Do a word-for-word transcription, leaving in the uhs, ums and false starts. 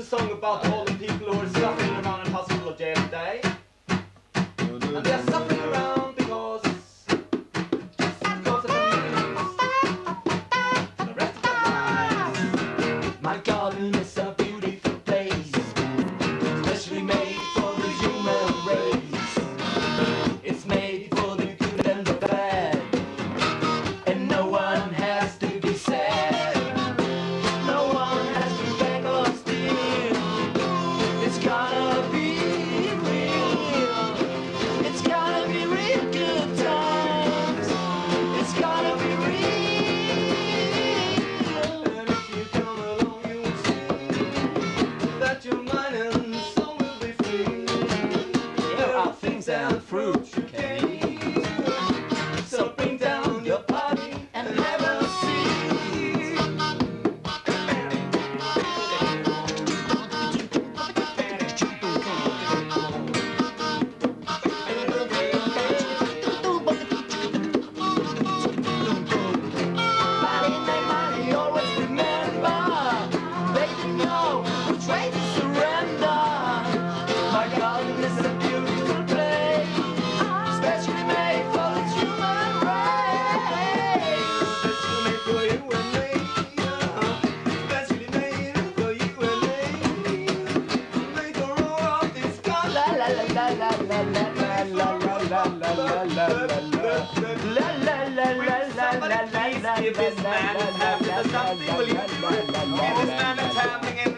song about all the people who are suffering around in hospital or jail today. And they are suffering around because, because of the news. The rest of their lives. My garden is a beautiful place, especially made for the human race. It's made for the good and the bad, and no one has to be sad. No one has to beg or steal. It's gonna be real. It's gonna be real good times. It's gonna be real. And if you come along, you will see that your mind and soul will be free. There are things and fruits you can eat, so bring down your party and have a seat. But in their money, always remember, they don't know which way to surrender. My garden is a beautiful place, especially made for the human race. Specially made for you and me. uh-huh. Specially made for you and me. Made for all of this God. La la la la la la la la la la la la la Will somebody please give this man a tap? Something will you give this man a tapping and